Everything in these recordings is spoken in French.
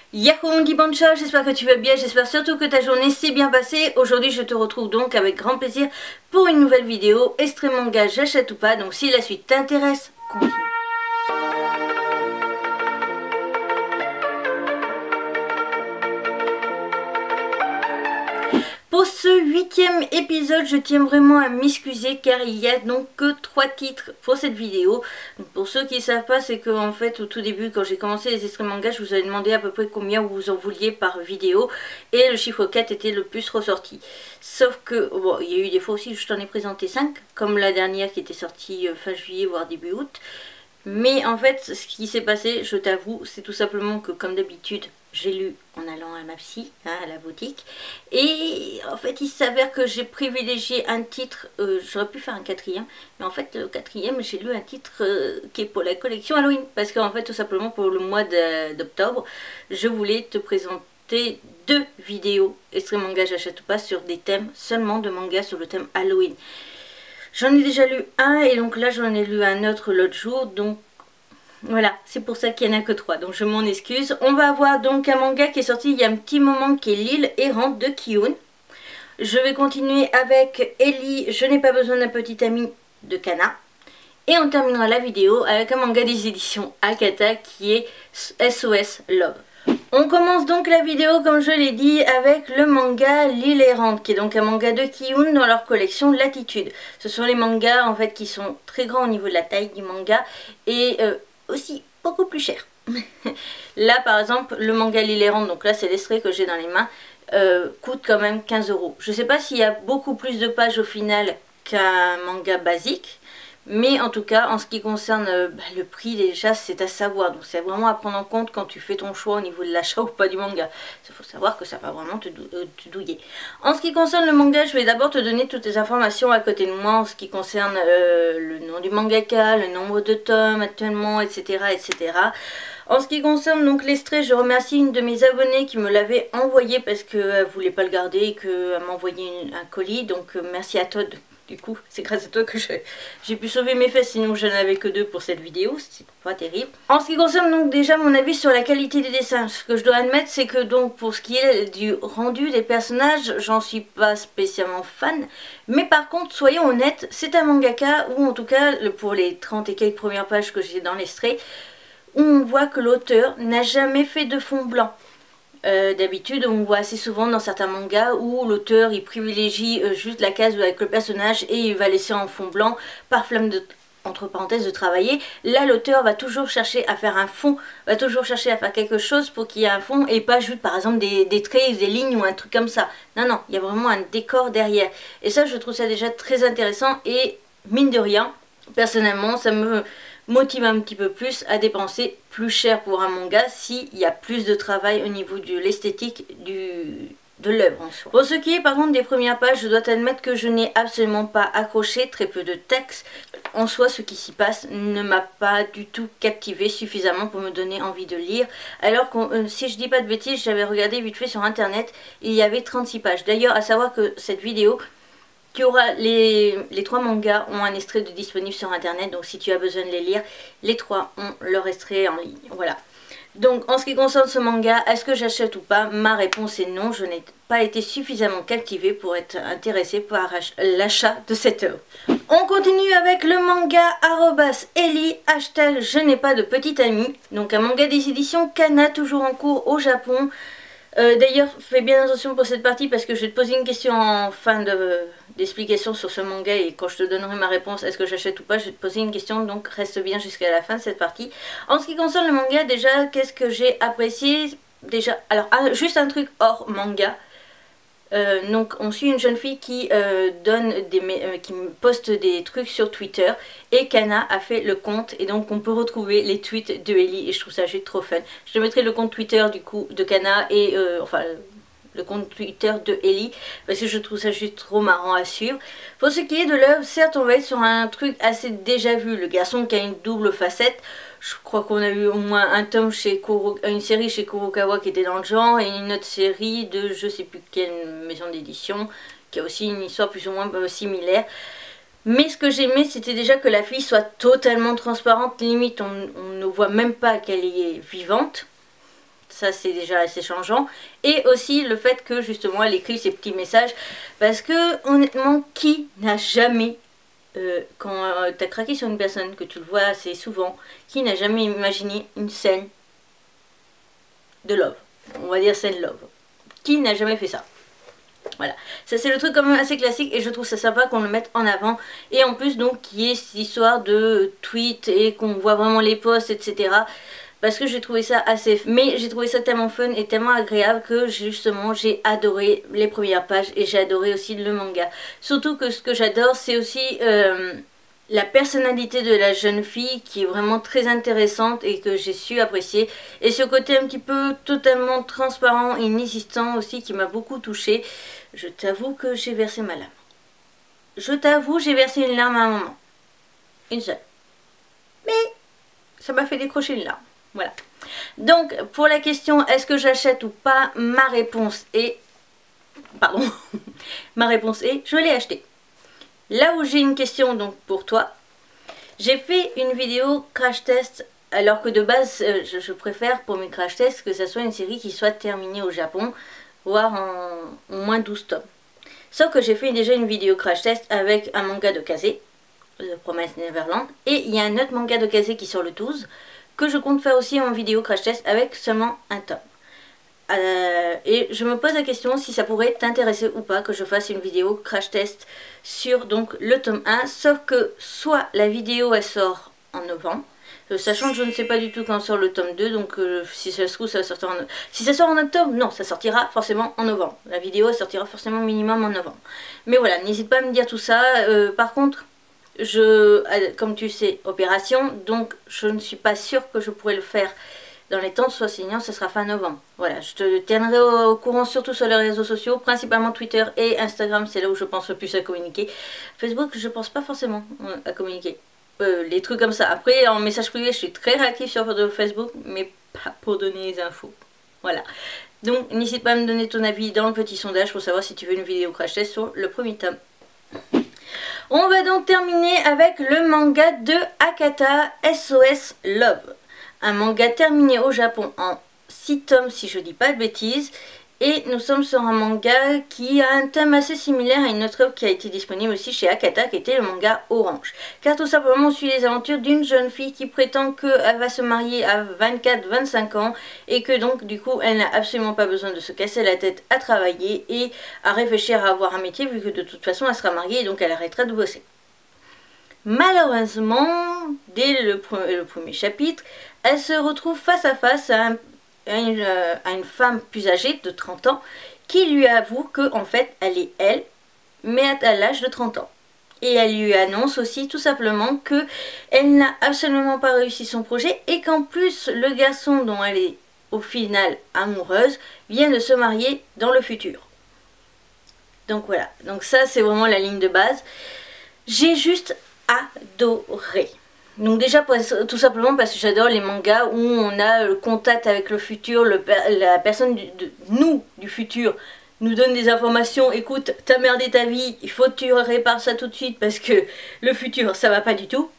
Yahoo mon Bancha, j'espère que tu vas bien, j'espère surtout que ta journée s'est bien passée. Aujourd'hui je te retrouve donc avec grand plaisir pour une nouvelle vidéo Extrême Manga, j'achète ou pas. Donc si la suite t'intéresse, continue. Pour ce 8e épisode, je tiens vraiment à m'excuser car il y a donc que 3 titres pour cette vidéo. Donc pour ceux qui ne savent pas, c'est que en fait au tout début quand j'ai commencé les extrêmes mangas, je vous avais demandé à peu près combien vous en vouliez par vidéo et le chiffre 4 était le plus ressorti. Sauf que, bon, il y a eu des fois aussi je t'en ai présenté 5, comme la dernière qui était sortie fin juillet voire début août. Mais en fait, ce qui s'est passé, je t'avoue, c'est tout simplement que comme d'habitude, j'ai lu en allant à ma psy, à la boutique. Et en fait, il s'avère que j'ai privilégié un titre, j'aurais pu faire un 4e, mais en fait, le 4e, j'ai lu un titre qui est pour la collection Halloween. Parce qu'en fait, tout simplement, pour le mois d'octobre, je voulais te présenter 2 vidéos Extrême Manga j'achète ou pas sur des thèmes seulement de manga sur le thème Halloween. J'en ai déjà lu un et donc là j'en ai lu un autre l'autre jour, donc voilà, c'est pour ça qu'il n'y en a que 3, donc je m'en excuse. On va avoir donc un manga qui est sorti il y a un petit moment qui est L'île errante de Ki-hoon. Je vais continuer avec Ellie, je n'ai pas besoin d'un petit ami de Kana. Et on terminera la vidéo avec un manga des éditions Akata qui est SOS Love. On commence donc la vidéo, comme je l'ai dit, avec le manga L'île errante, qui est donc un manga de Ki-hoon dans leur collection Latitude. Ce sont les mangas en fait qui sont très grands au niveau de la taille du manga et aussi beaucoup plus chers. Là par exemple, le manga L'île errante, donc là c'est l'extrait que j'ai dans les mains, coûte quand même 15 €. Je ne sais pas s'il y a beaucoup plus de pages au final qu'un manga basique. Mais en tout cas, en ce qui concerne le prix, déjà, c'est à savoir. Donc c'est vraiment à prendre en compte quand tu fais ton choix au niveau de l'achat ou pas du manga. Il faut savoir que ça va vraiment te douiller. En ce qui concerne le manga, je vais d'abord te donner toutes les informations à côté de moi. En ce qui concerne le nom du mangaka, le nombre de tomes actuellement, etc. etc. En ce qui concerne donc l'extrait, je remercie une de mes abonnées qui me l'avait envoyé parce qu'elle ne voulait pas le garder et qu'elle m'a envoyé un colis. Donc merci à toi. Du coup, c'est grâce à toi que j'ai pu sauver mes fesses, sinon je n'avais que 2 pour cette vidéo, c'est pas terrible. En ce qui concerne donc déjà mon avis sur la qualité des dessins, ce que je dois admettre c'est que donc pour ce qui est du rendu des personnages, j'en suis pas spécialement fan. Mais par contre, soyons honnêtes, c'est un mangaka, ou en tout cas pour les 30 et quelques premières pages que j'ai dans l'extrait, où on voit que l'auteur n'a jamais fait de fond blanc. D'habitude on voit assez souvent dans certains mangas où l'auteur il privilégie juste la case avec le personnage et il va laisser en fond blanc par flamme de, entre parenthèses, de travailler. Là l'auteur va toujours chercher à faire un fond, va toujours chercher à faire quelque chose pour qu'il y ait un fond et pas juste par exemple des traits, des lignes ou un truc comme ça. Non non, il y a vraiment un décor derrière et ça je trouve ça déjà très intéressant et mine de rien, personnellement ça me motive un petit peu plus à dépenser plus cher pour un manga s'il y a plus de travail au niveau de l'esthétique de l'œuvre en soi. Pour ce qui est par contre des premières pages, je dois t'admettre que je n'ai absolument pas accroché, très peu de texte. En soi, ce qui s'y passe ne m'a pas du tout captivé suffisamment pour me donner envie de lire. Alors que si je dis pas de bêtises, j'avais regardé vite fait sur internet, il y avait 36 pages. D'ailleurs, à savoir que cette vidéo, tu auras les 3 mangas ont un extrait de disponible sur internet, donc si tu as besoin de les lire, les 3 ont leur extrait en ligne. Voilà. Donc en ce qui concerne ce manga, est-ce que j'achète ou pas? Ma réponse est non, je n'ai pas été suffisamment captivée pour être intéressée par l'achat de cette œuvre. On continue avec le manga @Ellie, hashtag je n'ai pas de petite amie. Donc un manga des éditions Kana, toujours en cours au Japon. D'ailleurs, fais bien attention pour cette partie parce que je vais te poser une question en fin d'explication sur ce manga et quand je te donnerai ma réponse, est-ce que j'achète ou pas, je vais te poser une question, donc reste bien jusqu'à la fin de cette partie. En ce qui concerne le manga, déjà, qu'est-ce que j'ai apprécié? Déjà, alors, juste un truc hors manga. Donc on suit une jeune fille qui qui poste des trucs sur Twitter et Kana a fait le compte et donc on peut retrouver les tweets de Ellie et je trouve ça juste trop fun. Je te mettrai le compte Twitter du coup de Kana et enfin le compte Twitter de Ellie parce que je trouve ça juste trop marrant à suivre. Pour ce qui est de l'œuvre, certes on va être sur un truc assez déjà vu, le garçon qui a une double facette. Je crois qu'on a eu au moins un tome chez une série chez Kurokawa qui était dans le genre et une autre série de je sais plus quelle maison d'édition qui a aussi une histoire plus ou moins similaire. Mais ce que j'aimais c'était déjà que la fille soit totalement transparente, limite on ne voit même pas qu'elle est vivante. Ça c'est déjà assez changeant. Et aussi le fait que justement elle écrit ces petits messages. Parce que honnêtement, qui n'a jamais, quand tu as craqué sur une personne, que tu le vois assez souvent, qui n'a jamais imaginé une scène de love? On va dire scène love. Qui n'a jamais fait ça? Voilà, ça c'est le truc quand même assez classique et je trouve ça sympa qu'on le mette en avant. Et en plus donc qu'il y ait cette histoire de tweet et qu'on voit vraiment les posts, etc. Parce que j'ai trouvé ça assez... Mais j'ai trouvé ça tellement fun et tellement agréable que justement j'ai adoré les premières pages et j'ai adoré aussi le manga. Surtout que ce que j'adore c'est aussi... la personnalité de la jeune fille qui est vraiment très intéressante et que j'ai su apprécier. Et ce côté un petit peu totalement transparent et inexistant aussi qui m'a beaucoup touchée. Je t'avoue que j'ai versé ma larme. Je t'avoue, j'ai versé une larme à un moment. Une seule. Mais ça m'a fait décrocher une larme. Voilà. Donc, pour la question est-ce que j'achète ou pas, ma réponse est... Pardon. Ma réponse est je l'ai acheté. Là où j'ai une question donc pour toi, j'ai fait une vidéo crash test alors que de base je préfère pour mes crash tests que ça soit une série qui soit terminée au Japon, voire en au moins 12 tomes. Sauf que j'ai fait déjà une vidéo crash test avec un manga de Kaze, The Promised Neverland, et il y a un autre manga de Kaze qui sort le 12, que je compte faire aussi en vidéo crash test avec seulement un tome. Et je me pose la question si ça pourrait t'intéresser ou pas que je fasse une vidéo crash test sur donc le tome 1, sauf que soit la vidéo elle sort en novembre, sachant que je ne sais pas du tout quand sort le tome 2, donc si ça se trouve ça sortira si ça sort en octobre, non, ça sortira forcément en novembre. La vidéo elle sortira forcément minimum en novembre. Mais voilà, n'hésite pas à me dire tout ça. Par contre, comme tu sais, opération, donc je ne suis pas sûre que je pourrais le faire dans les temps, soit sinon ce sera fin novembre. Voilà, je te tiendrai au courant surtout sur les réseaux sociaux, principalement Twitter et Instagram, c'est là où je pense le plus à communiquer. Facebook, je pense pas forcément à communiquer. Les trucs comme ça. Après, en message privé, je suis très réactive sur Facebook, mais pas pour donner les infos. Voilà. Donc, n'hésite pas à me donner ton avis dans le petit sondage pour savoir si tu veux une vidéo crash test sur le premier tome. On va donc terminer avec le manga de Akata, SOS Love. Un manga terminé au Japon en 6 tomes si je dis pas de bêtises. Et nous sommes sur un manga qui a un thème assez similaire à une autre œuvre qui a été disponible aussi chez Akata, qui était le manga Orange. Car tout simplement on suit les aventures d'une jeune fille qui prétend qu'elle va se marier à 24-25 ans et que donc du coup elle n'a absolument pas besoin de se casser la tête à travailler et à réfléchir à avoir un métier vu que de toute façon elle sera mariée et donc elle arrêtera de bosser. Malheureusement, dès le premier chapitre, elle se retrouve face à face à une femme plus âgée de 30 ans qui lui avoue que en fait elle est elle, mais à l'âge de 30 ans. Et elle lui annonce aussi tout simplement que elle n'a absolument pas réussi son projet et qu'en plus le garçon dont elle est au final amoureuse vient de se marier dans le futur. Donc voilà, donc ça c'est vraiment la ligne de base. J'ai juste adoré. Donc déjà tout simplement parce que j'adore les mangas où on a le contact avec le futur, la personne du futur nous donne des informations, écoute, t'as merdé ta vie, il faut que tu répares ça tout de suite parce que le futur ça va pas du tout.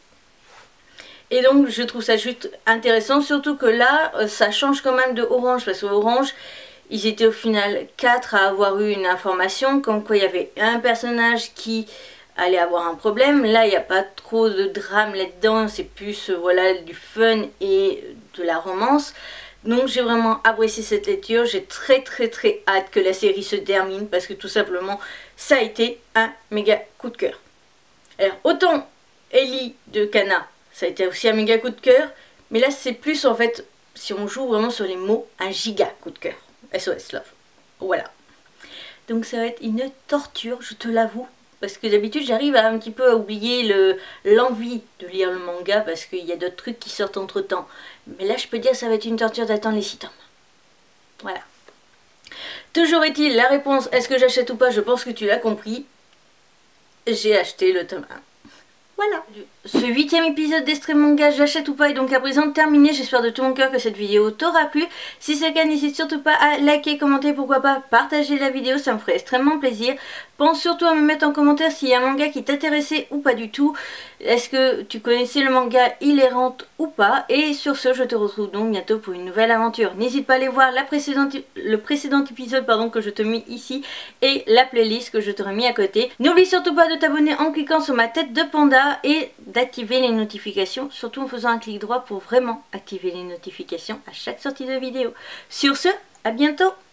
Et donc je trouve ça juste intéressant, surtout que là ça change quand même de Orange, parce que Orange ils étaient au final 4 à avoir eu une information comme quoi il y avait un personnage qui allait avoir un problème. Là il n'y a pas trop de drame là-dedans, c'est plus voilà du fun et de la romance. Donc j'ai vraiment apprécié cette lecture, j'ai très hâte que la série se termine parce que tout simplement ça a été un méga coup de cœur. Alors autant Ellie de Kana, ça a été aussi un méga coup de cœur, mais là c'est plus en fait, si on joue vraiment sur les mots, un giga coup de cœur. SOS Love. Voilà. Donc ça va être une torture, je te l'avoue. Parce que d'habitude j'arrive un petit peu à oublier l'envie de lire le manga parce qu'il y a d'autres trucs qui sortent entre temps. Mais là je peux dire que ça va être une torture d'attendre les 6 tomes. Voilà. Toujours est-il, la réponse est-ce que j'achète ou pas, je pense que tu l'as compris. J'ai acheté le tome 1. Voilà. ce 8e épisode d'Extrême Manga, j'achète ou pas, est donc à présent terminé. J'espère de tout mon cœur que cette vidéo t'aura plu. Si c'est le cas, n'hésite surtout pas à liker, commenter, pourquoi pas partager la vidéo, ça me ferait extrêmement plaisir. Pense surtout à me mettre en commentaire s'il y a un manga qui t'intéressait ou pas du tout. Est-ce que tu connaissais le manga Il Errante ou pas? Et sur ce, je te retrouve donc bientôt pour une nouvelle aventure. N'hésite pas à aller voir le précédent épisode que je te mets ici et la playlist que je t'aurais mis à côté. N'oublie surtout pas de t'abonner en cliquant sur ma tête de panda et d'activer les notifications, surtout en faisant un clic droit pour vraiment activer les notifications à chaque sortie de vidéo. Sur ce, à bientôt!